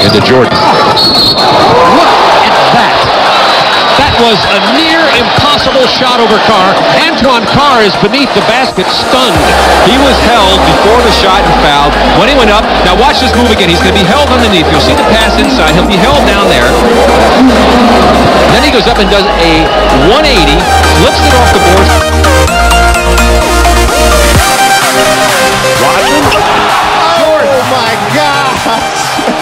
into Jordan. Look at that. That was a near impossible shot over Carr. Antoine Carr is beneath the basket, stunned. He was held before the shot and fouled. When he went up, now watch this move again. He's going to be held underneath. You'll see the pass inside. He'll be held down there. Then he goes up and does a 180, flips it off the board. Watson. Oh my gosh!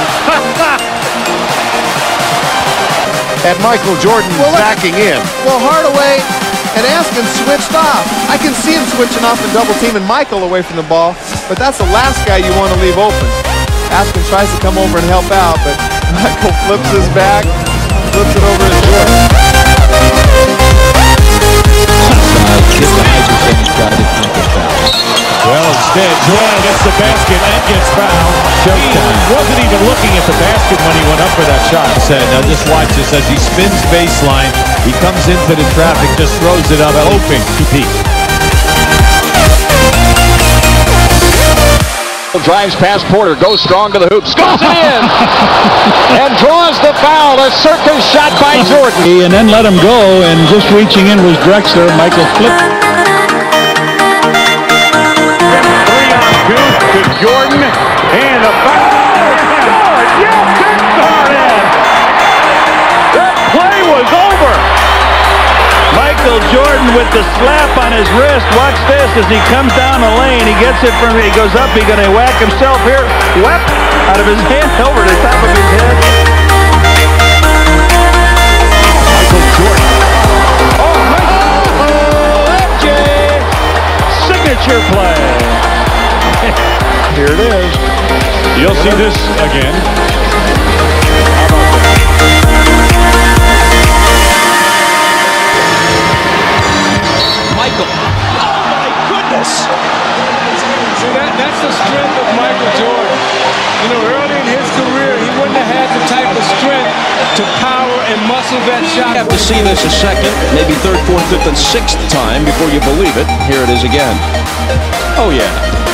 And Michael Jordan backing in. Well, Hardaway and Askin switched off. I can see him switching off and double teaming Michael away from the ball, but that's the last guy you want to leave open. Askin tries to come over and help out, but Michael flips his back, flips it over his shoulder. Well, instead, Jordan gets the basket and gets fouled. He wasn't even looking at the basket when he went up for that shot. Now just watch this as he spins baseline. He comes into the traffic, just throws it up, hoping to peak. Drives past Porter, goes strong to the hoop, scores it in, and draws the foul. A circus shot by Jordan. And then let him go, and just reaching in was Drexler. Michael flipped. To Jordan, and a foul. Good, yes, big started. That play was over. Michael Jordan with the slap on his wrist. Watch this as he comes down the lane. He gets it from, he goes up, he's going to whack himself here. Whap, out of his hand over the top of his head. Michael Jordan. Oh, MJ! Signature play. Here it is. You'll see this again. Michael. Oh my goodness! See, that's the strength of Michael Jordan. You know, early in his career, he wouldn't have had the type of strength to power and muscle that shot. You have to see this a second, maybe third, fourth, fifth, and sixth time before you believe it. Here it is again. Oh, yeah.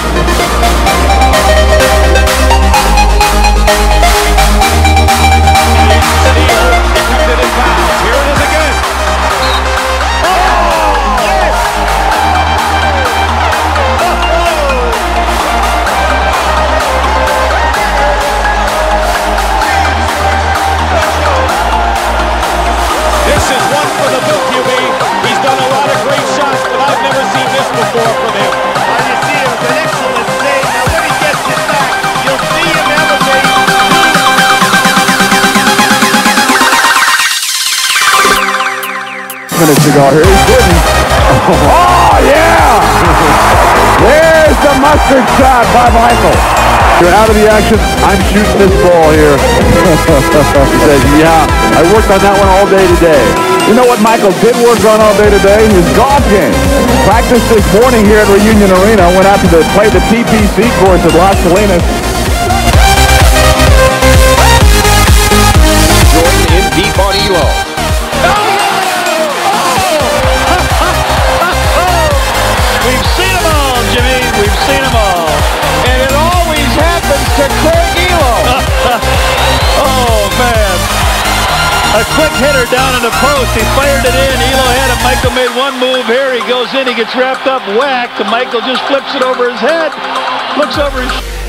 Minutes ago, here he's getting. Oh yeah! There's the mustard shot by Michael. You're out of the action. I'm shooting this ball here. He says, yeah, I worked on that one all day today. You know what Michael did work on all day today? His golf game. Practiced this morning here at Reunion Arena. Went out to play the TPC course at Las Salinas. Jordan in deep on Elo. We've seen them all, Jimmy. We've seen them all. And it always happens to Craig Elo. Oh, man. A quick hitter down in the post. He fired it in. Elo had it. Michael made one move here. He goes in. He gets wrapped up, whacked. Michael just flips it over his head. Looks over his